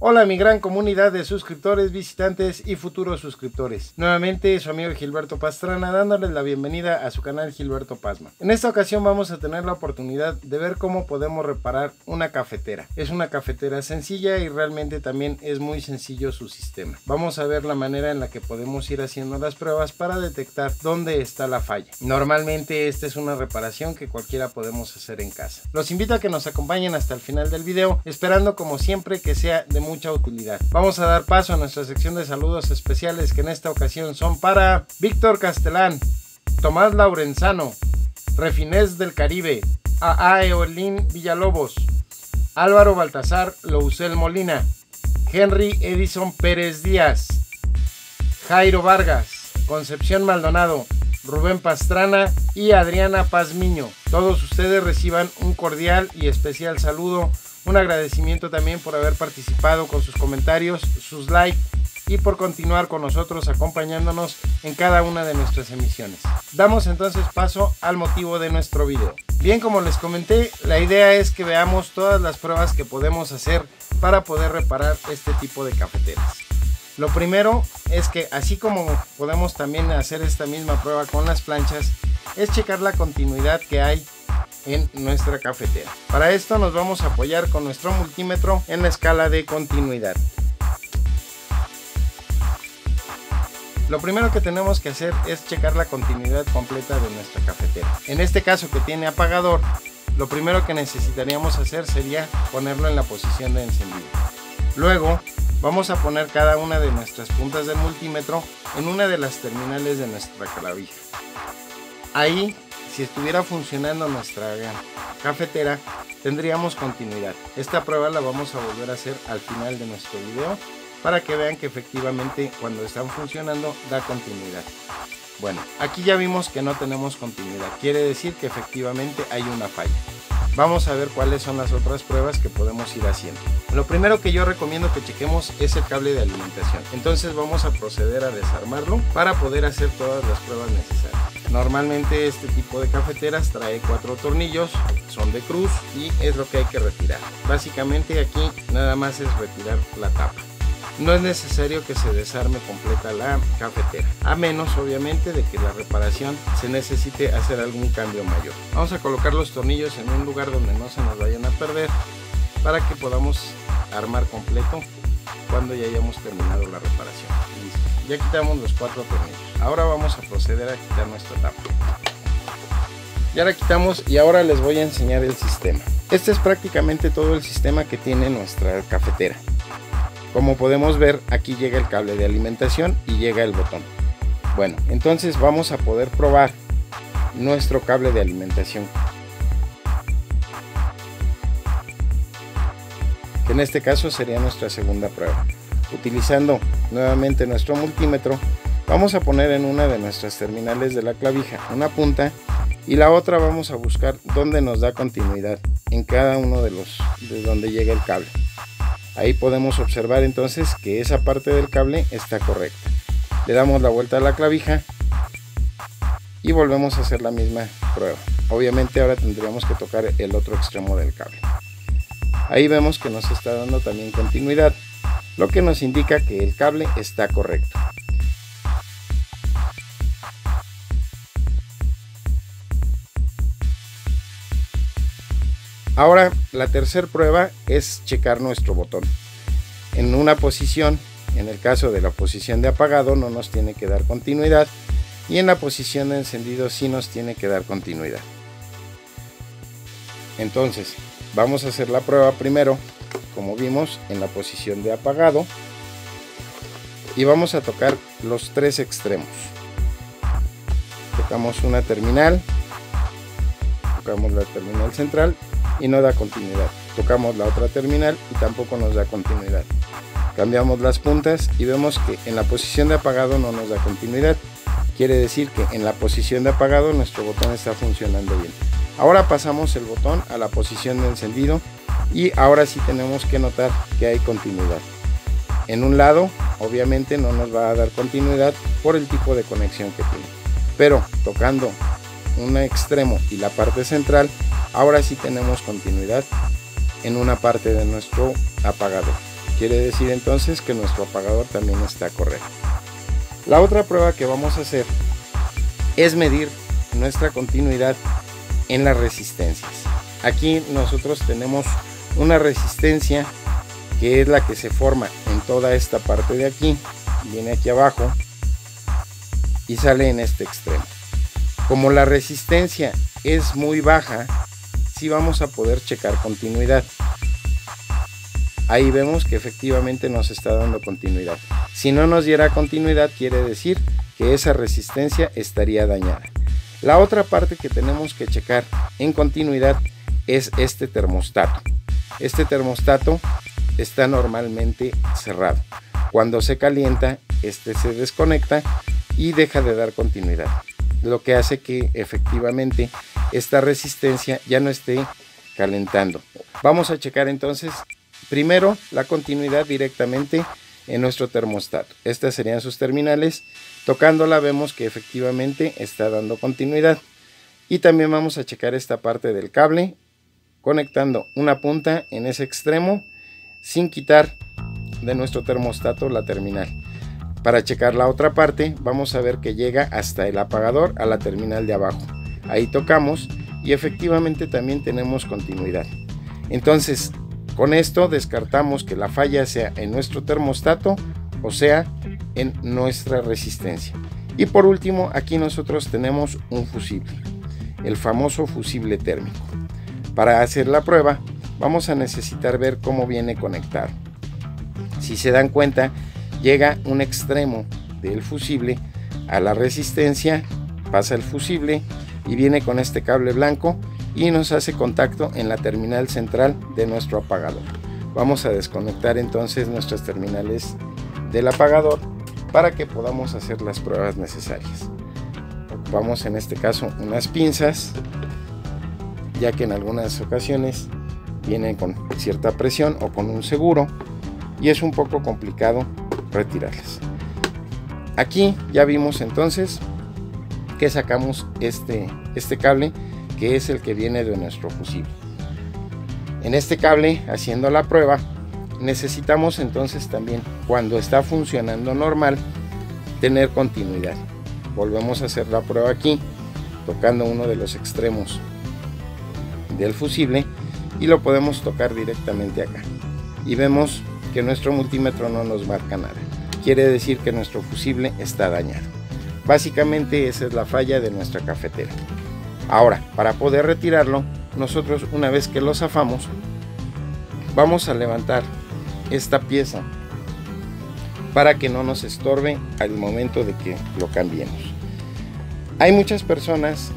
Hola mi gran comunidad de suscriptores, visitantes y futuros suscriptores. Nuevamente su amigo Gilberto Pastrana dándoles la bienvenida a su canal Gilberto Pasma. En esta ocasión vamos a tener la oportunidad de ver cómo podemos reparar una cafetera. Es una cafetera sencilla y realmente también es muy sencillo su sistema. Vamos a ver la manera en la que podemos ir haciendo las pruebas para detectar dónde está la falla. Normalmente esta es una reparación que cualquiera podemos hacer en casa. Los invito a que nos acompañen hasta el final del video, esperando como siempre que sea de mucha utilidad. Vamos a dar paso a nuestra sección de saludos especiales, que en esta ocasión son para Víctor Castelán, Tomás Laurenzano, Refinés del Caribe, A.A. Eolín Villalobos, Álvaro Baltasar Lousel Molina, Henry Edison Pérez Díaz, Jairo Vargas, Concepción Maldonado, Rubén Pastrana y Adriana Pazmiño. Todos ustedes reciban un cordial y especial saludo. Un agradecimiento también por haber participado con sus comentarios, sus likes y por continuar con nosotros acompañándonos en cada una de nuestras emisiones. Damos entonces paso al motivo de nuestro video. Bien, como les comenté, la idea es que veamos todas las pruebas que podemos hacer para poder reparar este tipo de cafeteras. Lo primero es que, así como podemos también hacer esta misma prueba con las planchas, es checar la continuidad que hay en nuestra cafetera. Para esto nos vamos a apoyar con nuestro multímetro en la escala de continuidad. Lo primero que tenemos que hacer es checar la continuidad completa de nuestra cafetera. En este caso, que tiene apagador, lo primero que necesitaríamos hacer sería ponerlo en la posición de encendido. Luego vamos a poner cada una de nuestras puntas del multímetro en una de las terminales de nuestra clavija. Ahí, si estuviera funcionando nuestra cafetera, tendríamos continuidad. Esta prueba la vamos a volver a hacer al final de nuestro video para que vean que efectivamente cuando están funcionando da continuidad. Bueno, aquí ya vimos que no tenemos continuidad, quiere decir que efectivamente hay una falla. Vamos a ver cuáles son las otras pruebas que podemos ir haciendo. Lo primero que yo recomiendo que chequemos es el cable de alimentación. Entonces vamos a proceder a desarmarlo para poder hacer todas las pruebas necesarias. Normalmente este tipo de cafeteras trae 4 tornillos, son de cruz y es lo que hay que retirar. Básicamente aquí nada más es retirar la tapa. No es necesario que se desarme completa la cafetera, a menos obviamente de que la reparación se necesite hacer algún cambio mayor. Vamos a colocar los tornillos en un lugar donde no se nos vayan a perder para que podamos armar completo cuando ya hayamos terminado la reparación. Listo. Ya quitamos los 4 tornillos. Ahora vamos a proceder a quitar nuestra tapa. Ya la quitamos y ahora les voy a enseñar el sistema. Este es prácticamente todo el sistema que tiene nuestra cafetera. Como podemos ver, aquí llega el cable de alimentación y llega el botón. Bueno, entonces vamos a poder probar nuestro cable de alimentación, que en este caso sería nuestra segunda prueba. Utilizando nuevamente nuestro multímetro, vamos a poner en una de nuestras terminales de la clavija una punta y la otra vamos a buscar dónde nos da continuidad en cada uno de donde llega el cable. Ahí podemos observar entonces que esa parte del cable está correcta. Le damos la vuelta a la clavija y volvemos a hacer la misma prueba. Obviamente ahora tendríamos que tocar el otro extremo del cable. Ahí vemos que nos está dando también continuidad, lo que nos indica que el cable está correcto. Ahora la tercera prueba es checar nuestro botón. En una posición, en el caso de la posición de apagado no nos tiene que dar continuidad y en la posición de encendido sí nos tiene que dar continuidad. Entonces vamos a hacer la prueba primero, como vimos, en la posición de apagado y vamos a tocar los 3 extremos. Tocamos una terminal, tocamos la terminal central y no da continuidad. Tocamos la otra terminal y tampoco nos da continuidad. Cambiamos las puntas y vemos que en la posición de apagado no nos da continuidad. Quiere decir que en la posición de apagado nuestro botón está funcionando bien. Ahora pasamos el botón a la posición de encendido y ahora sí tenemos que notar que hay continuidad. En un lado obviamente no nos va a dar continuidad por el tipo de conexión que tiene, pero tocando un extremo y la parte central, ahora sí tenemos continuidad en una parte de nuestro apagador. Quiere decir entonces que nuestro apagador también está correcto. La otra prueba que vamos a hacer es medir nuestra continuidad en las resistencias. Aquí nosotros tenemos una resistencia que es la que se forma en toda esta parte de aquí, viene aquí abajo y sale en este extremo. Como la resistencia es muy baja, sí vamos a poder checar continuidad. Ahí vemos que efectivamente nos está dando continuidad. Si no nos diera continuidad, quiere decir que esa resistencia estaría dañada. La otra parte que tenemos que checar en continuidad es este termostato. Este termostato está normalmente cerrado. Cuando se calienta, este se desconecta y deja de dar continuidad, lo que hace que efectivamente esta resistencia ya no esté calentando. Vamos a checar entonces primero la continuidad directamente en nuestro termostato. Estas serían sus terminales. Tocándola vemos que efectivamente está dando continuidad. Y también vamos a checar esta parte del cable, conectando una punta en ese extremo sin quitar de nuestro termostato la terminal. Para checar la otra parte vamos a ver que llega hasta el apagador a la terminal de abajo. Ahí tocamos y efectivamente también tenemos continuidad. Entonces con esto descartamos que la falla sea en nuestro termostato o sea en nuestra resistencia. Y por último, aquí nosotros tenemos un fusible, el famoso fusible térmico. Para hacer la prueba vamos a necesitar ver cómo viene conectado. Si se dan cuenta, llega un extremo del fusible a la resistencia, pasa el fusible y viene con este cable blanco y nos hace contacto en la terminal central de nuestro apagador. Vamos a desconectar entonces nuestras terminales del apagador para que podamos hacer las pruebas necesarias. Ocupamos en este caso unas pinzas, ya que en algunas ocasiones vienen con cierta presión o con un seguro y es un poco complicado retirarlas. Aquí ya vimos entonces que sacamos este cable, que es el que viene de nuestro fusible. En este cable, haciendo la prueba, necesitamos entonces también, cuando está funcionando normal, tener continuidad. Volvemos a hacer la prueba aquí, tocando uno de los extremos del fusible y lo podemos tocar directamente acá. Y vemos que nuestro multímetro no nos marca nada. Quiere decir que nuestro fusible está dañado. Básicamente esa es la falla de nuestra cafetera. Ahora, para poder retirarlo, nosotros una vez que lo zafamos, vamos a levantar esta pieza para que no nos estorbe al momento de que lo cambiemos. Hay muchas personas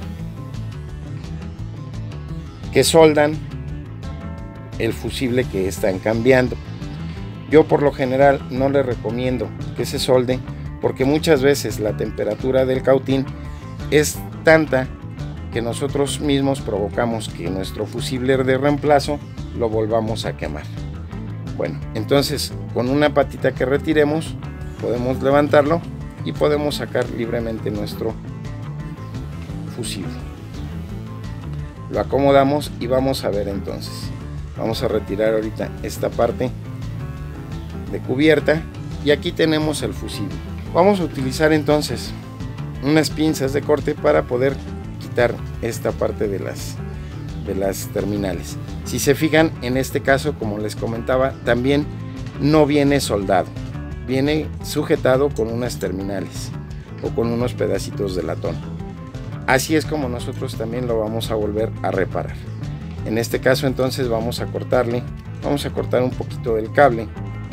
que soldan el fusible que están cambiando. Yo por lo general no les recomiendo que se solde, porque muchas veces la temperatura del cautín es tanta que nosotros mismos provocamos que nuestro fusible de reemplazo lo volvamos a quemar. Bueno, entonces con una patita que retiremos podemos levantarlo y podemos sacar libremente nuestro fusible. Lo acomodamos y vamos a ver entonces. Vamos a retirar ahorita esta parte de cubierta y aquí tenemos el fusible. Vamos a utilizar entonces unas pinzas de corte para poder quitar esta parte de las terminales. Si se fijan, en este caso, como les comentaba, también no viene soldado, viene sujetado con unas terminales o con unos pedacitos de latón. Así es como nosotros también lo vamos a volver a reparar. En este caso entonces vamos a cortar un poquito del cable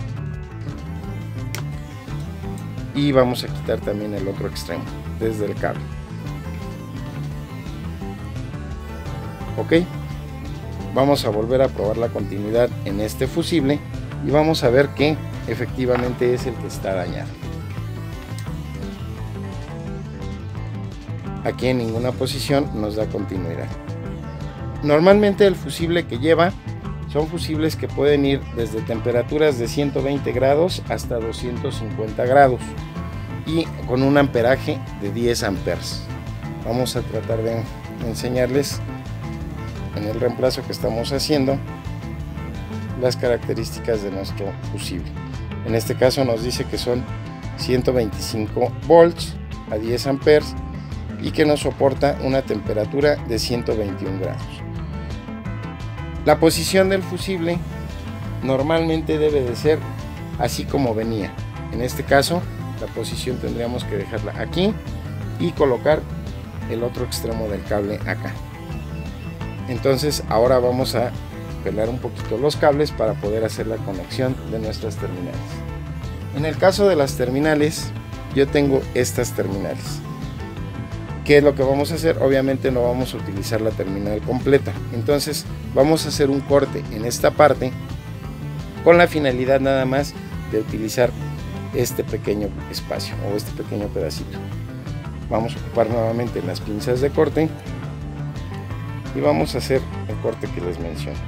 y vamos a quitar también el otro extremo desde el cable. Ok, vamos a volver a probar la continuidad en este fusible y vamos a ver que efectivamente es el que está dañado. Aquí en ninguna posición nos da continuidad. Normalmente el fusible que lleva son fusibles que pueden ir desde temperaturas de 120 grados hasta 250 grados y con un amperaje de 10 amperes. Vamos a tratar de enseñarles en el reemplazo que estamos haciendo. las características de nuestro fusible. En este caso nos dice que son 125 volts a 10 amperes y que nos soporta una temperatura de 121 grados. La posición del fusible normalmente debe de ser así como venía. En este caso la posición tendríamos que dejarla aquí y colocar el otro extremo del cable acá. Entonces ahora vamos a pelar un poquito los cables para poder hacer la conexión de nuestras terminales. En el caso de las terminales, yo tengo estas terminales. ¿Qué es lo que vamos a hacer? Obviamente no vamos a utilizar la terminal completa, entonces vamos a hacer un corte en esta parte con la finalidad nada más de utilizar este pequeño espacio o este pequeño pedacito. Vamos a ocupar nuevamente las pinzas de corte y vamos a hacer el corte que les menciono.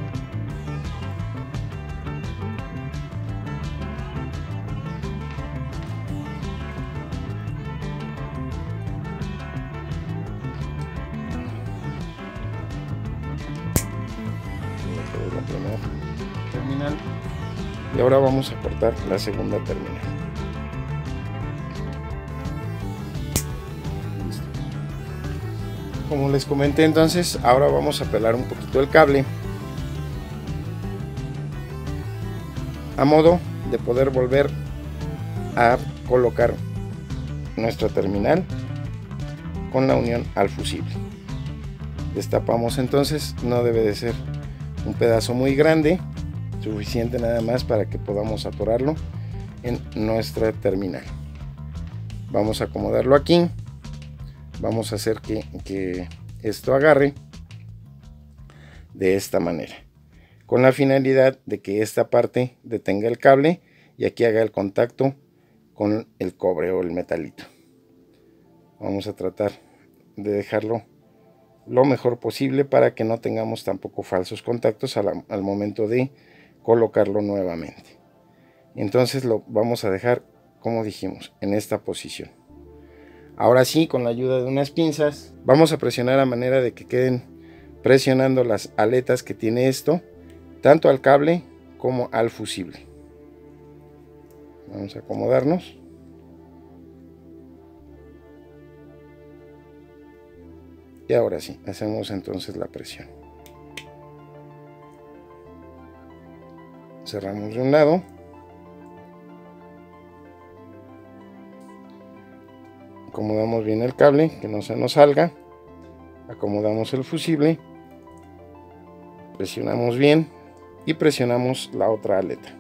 La primera terminal y ahora vamos a cortar la segunda terminal. Listo. Como les comenté, entonces ahora vamos a pelar un poquito el cable a modo de poder volver a colocar nuestra terminal con la unión al fusible. Destapamos, entonces no debe de ser un pedazo muy grande, suficiente nada más para que podamos atorarlo en nuestra terminal. Vamos a acomodarlo aquí, vamos a hacer que esto agarre de esta manera, con la finalidad de que esta parte detenga el cable y aquí haga el contacto con el cobre o el metalito. Vamos a tratar de dejarlo lo mejor posible para que no tengamos tampoco falsos contactos al momento de colocarlo nuevamente. Entonces lo vamos a dejar, como dijimos, en esta posición. Ahora sí, con la ayuda de unas pinzas vamos a presionar a manera de que queden presionando las aletas que tiene esto, tanto al cable como al fusible. Vamos a acomodarnos. Y ahora sí, hacemos entonces la presión. Cerramos de un lado. Acomodamos bien el cable, que no se nos salga. Acomodamos el fusible. Presionamos bien y presionamos la otra aleta.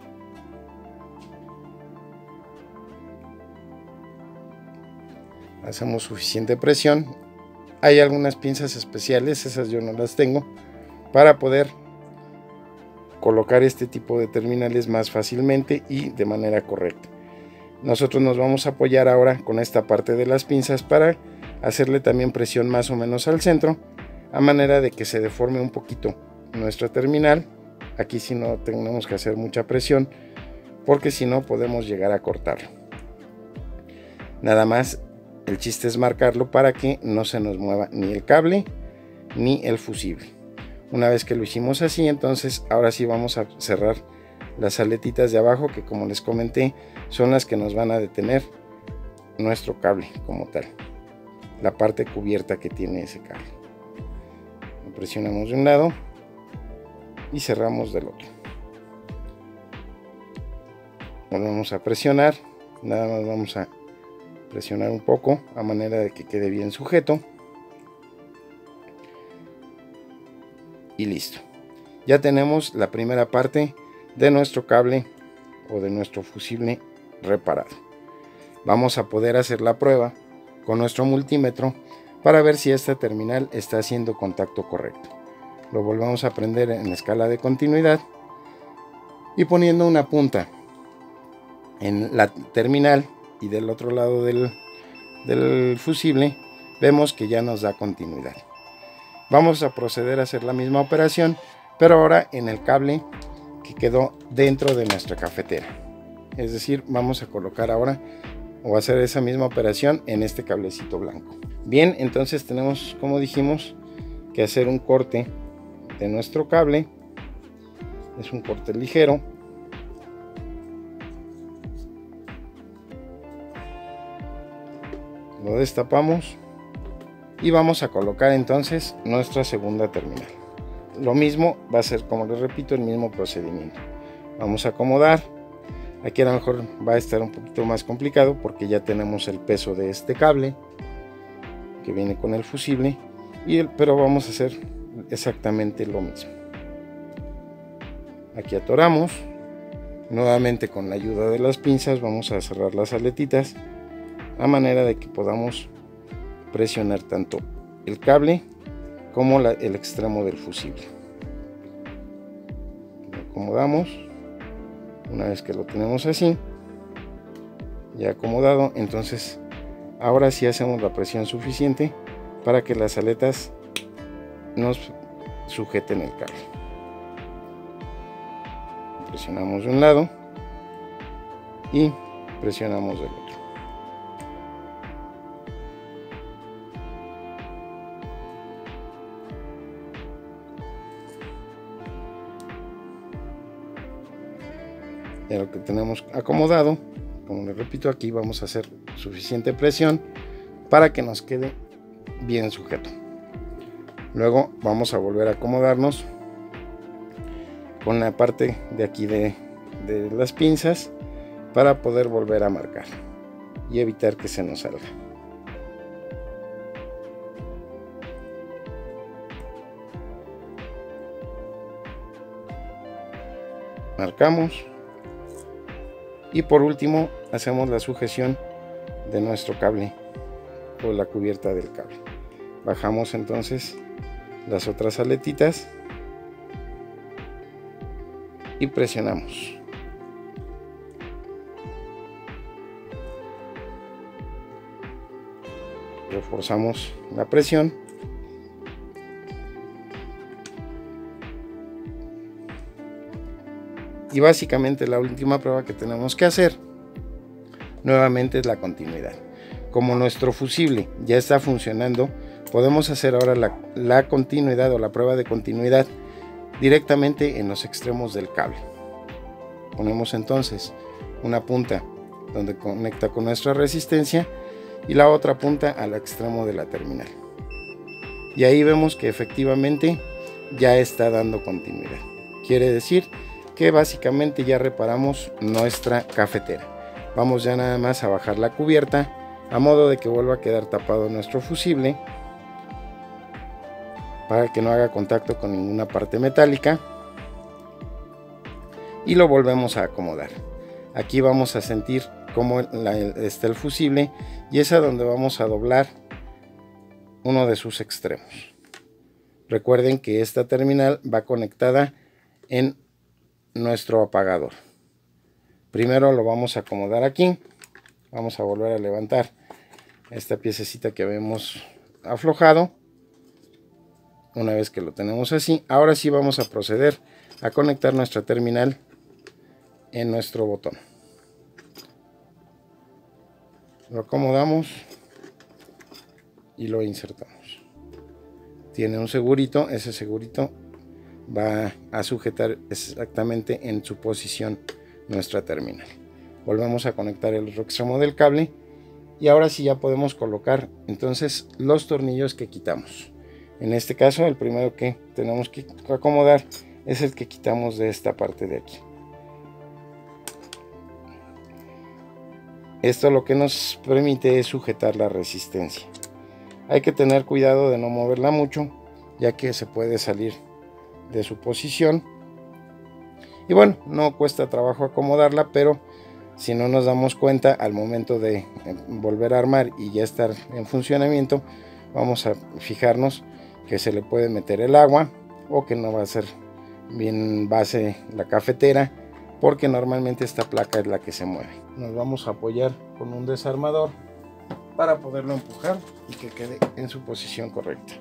Hacemos suficiente presión. Hay algunas pinzas especiales, esas yo no las tengo, para poder colocar este tipo de terminales más fácilmente y de manera correcta. Nosotros nos vamos a apoyar ahora con esta parte de las pinzas para hacerle también presión más o menos al centro, a manera de que se deforme un poquito nuestra terminal. Aquí sí no tenemos que hacer mucha presión, porque si no podemos llegar a cortarlo. Nada más. El chiste es marcarlo para que no se nos mueva ni el cable ni el fusible. Una vez que lo hicimos así, entonces ahora sí vamos a cerrar las aletitas de abajo, que como les comenté son las que nos van a detener nuestro cable como tal, la parte cubierta que tiene ese cable. Lo presionamos de un lado y cerramos del otro. Volvemos a presionar, nada más vamos a presionar un poco a manera de que quede bien sujeto y listo. Ya tenemos la primera parte de nuestro cable o de nuestro fusible reparado. Vamos a poder hacer la prueba con nuestro multímetro para ver si esta terminal está haciendo contacto correcto. Lo volvemos a prender en escala de continuidad y poniendo una punta en la terminal y del otro lado del fusible, vemos que ya nos da continuidad. Vamos a proceder a hacer la misma operación, pero ahora en el cable que quedó dentro de nuestra cafetera. Es decir, vamos a colocar ahora o hacer esa misma operación en este cablecito blanco. Bien, entonces tenemos, como dijimos, que hacer un corte de nuestro cable Es un corte ligero. Lo destapamos y vamos a colocar entonces nuestra segunda terminal. Lo mismo va a ser, como les repito, el mismo procedimiento. Vamos a acomodar. Aquí a lo mejor va a estar un poquito más complicado porque ya tenemos el peso de este cable que viene con el fusible, pero vamos a hacer exactamente lo mismo. Aquí atoramos. Nuevamente, con la ayuda de las pinzas vamos a cerrar las aletitas a manera de que podamos presionar tanto el cable como el extremo del fusible. Lo acomodamos. Una vez que lo tenemos así ya acomodado, entonces ahora sí hacemos la presión suficiente para que las aletas nos sujeten el cable. Presionamos de un lado y presionamos del otro. Ya lo que tenemos acomodado, como les repito, aquí vamos a hacer suficiente presión para que nos quede bien sujeto. Luego vamos a volver a acomodarnos con la parte de aquí de las pinzas para poder volver a marcar y evitar que se nos salga. Marcamos. Y por último hacemos la sujeción de nuestro cable o la cubierta del cable. Bajamos entonces las otras aletitas y presionamos. Reforzamos la presión. Y básicamente la última prueba que tenemos que hacer nuevamente es la continuidad. Como nuestro fusible ya está funcionando, podemos hacer ahora la continuidad o la prueba de continuidad directamente en los extremos del cable. Ponemos entonces una punta donde conecta con nuestra resistencia y la otra punta al extremo de la terminal. Y ahí vemos que efectivamente ya está dando continuidad. Quiere decir que básicamente ya reparamos nuestra cafetera. Vamos ya nada más a bajar la cubierta a modo de que vuelva a quedar tapado nuestro fusible para que no haga contacto con ninguna parte metálica, y lo volvemos a acomodar. Aquí vamos a sentir cómo está el fusible y es a donde vamos a doblar uno de sus extremos. Recuerden que esta terminal va conectada en nuestro apagador. Primero lo vamos a acomodar aquí. Vamos a volver a levantar esta piececita que habíamos aflojado. Una vez que lo tenemos así, ahora sí vamos a proceder a conectar nuestra terminal en nuestro botón. Lo acomodamos y lo insertamos. Tiene un segurito, ese segurito va a sujetar exactamente en su posición nuestra terminal. Volvemos a conectar el otro extremo del cable y ahora sí ya podemos colocar entonces los tornillos que quitamos. En este caso el primero que tenemos que acomodar es el que quitamos de esta parte de aquí. Esto lo que nos permite es sujetar la resistencia. Hay que tener cuidado de no moverla mucho, ya que se puede salir de su posición. Y bueno, no cuesta trabajo acomodarla, pero si no nos damos cuenta al momento de volver a armar y ya estar en funcionamiento, vamos a fijarnos que se le puede meter el agua o que no va a ser bien base la cafetera, porque normalmente esta placa es la que se mueve. Nos vamos a apoyar con un desarmador para poderlo empujar y que quede en su posición correcta.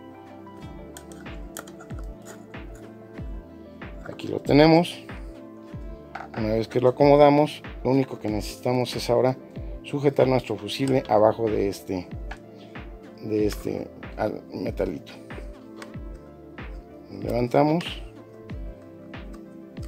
Aquí lo tenemos. Una vez que lo acomodamos, lo único que necesitamos es ahora sujetar nuestro fusible abajo de este metalito. Levantamos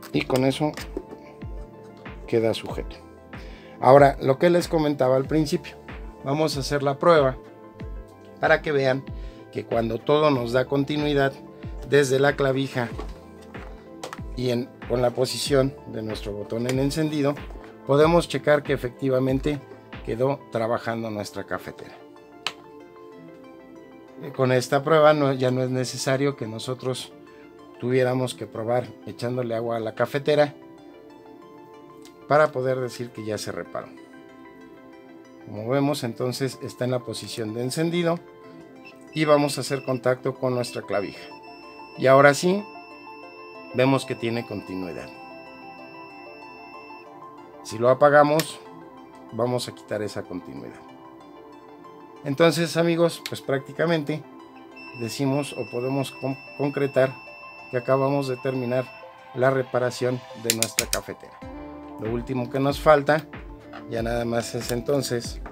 y con eso queda sujeto. Ahora, lo que les comentaba al principio, vamos a hacer la prueba para que vean que cuando todo nos da continuidad desde la clavija y con la posición de nuestro botón en encendido, podemos checar que efectivamente quedó trabajando nuestra cafetera. Con esta prueba ya no es necesario que nosotros tuviéramos que probar echándole agua a la cafetera para poder decir que ya se reparó. Como vemos, entonces está en la posición de encendido y vamos a hacer contacto con nuestra clavija. Y ahora sí, vemos que tiene continuidad. Si lo apagamos, vamos a quitar esa continuidad. Entonces, amigos, pues prácticamente decimos o podemos concretar que acabamos de terminar la reparación de nuestra cafetera. Lo último que nos falta ya nada más es entonces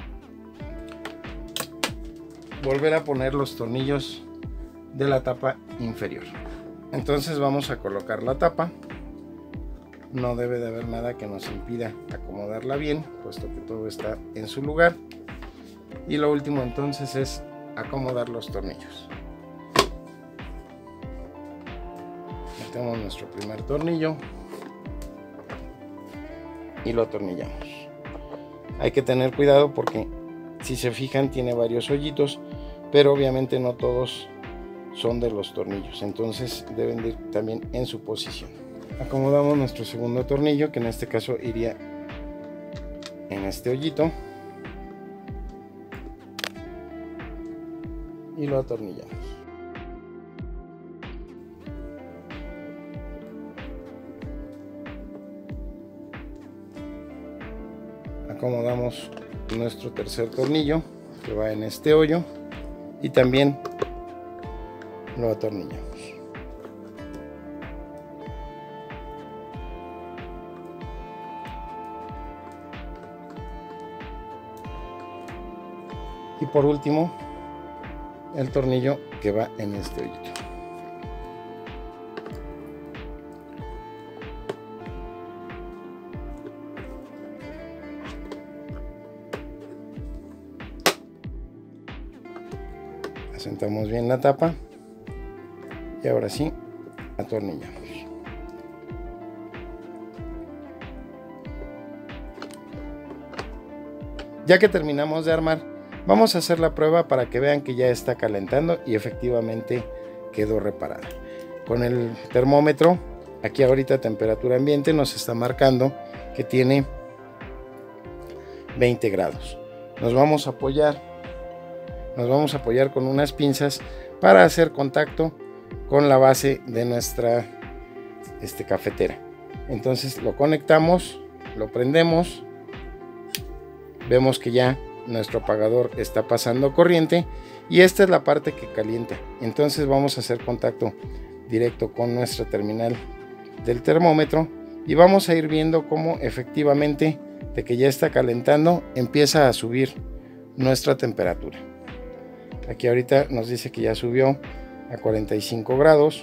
volver a poner los tornillos de la tapa inferior. Entonces vamos a colocar la tapa. No debe de haber nada que nos impida acomodarla bien, puesto que todo está en su lugar. Y lo último entonces es acomodar los tornillos. Metemos nuestro primer tornillo y lo atornillamos. Hay que tener cuidado porque si se fijan tiene varios hoyitos, pero obviamente no todos son de los tornillos, entonces deben de ir también en su posición. Acomodamos nuestro segundo tornillo, que en este caso iría en este hoyito, y lo atornillamos. Acomodamos nuestro tercer tornillo que va en este hoyo y también lo atornillamos. Y por último, el tornillo que va en este hoyito. Asentamos bien la tapa y ahora sí atornillamos. Ya que terminamos de armar, vamos a hacer la prueba para que vean que ya está calentando y efectivamente quedó reparada. Con el termómetro, aquí ahorita temperatura ambiente nos está marcando que tiene 20 grados. Nos vamos a apoyar con unas pinzas para hacer contacto con la base de nuestra cafetera. Entonces lo conectamos, lo prendemos, vemos que ya nuestro apagador está pasando corriente y esta es la parte que calienta. Entonces vamos a hacer contacto directo con nuestra terminal del termómetro y vamos a ir viendo cómo efectivamente de que ya está calentando empieza a subir nuestra temperatura. Aquí ahorita nos dice que ya subió a 45 grados.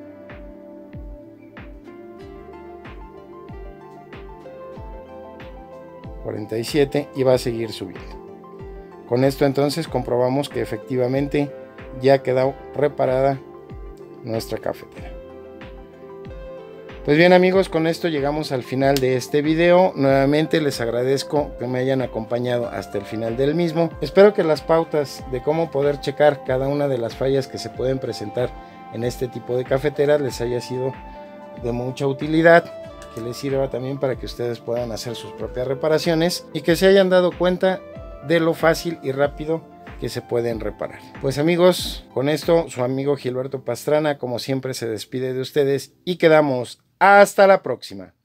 Y va a seguir subiendo. Con esto entonces comprobamos que efectivamente ya quedó reparada nuestra cafetera. Pues bien amigos, con esto llegamos al final de este video. Nuevamente les agradezco que me hayan acompañado hasta el final del mismo. Espero que las pautas de cómo poder checar cada una de las fallas que se pueden presentar en este tipo de cafeteras les haya sido de mucha utilidad, que les sirva también para que ustedes puedan hacer sus propias reparaciones y que se hayan dado cuenta de lo fácil y rápido que se pueden reparar. Pues amigos, con esto su amigo Gilberto Pastrana como siempre se despide de ustedes y quedamos hasta la próxima.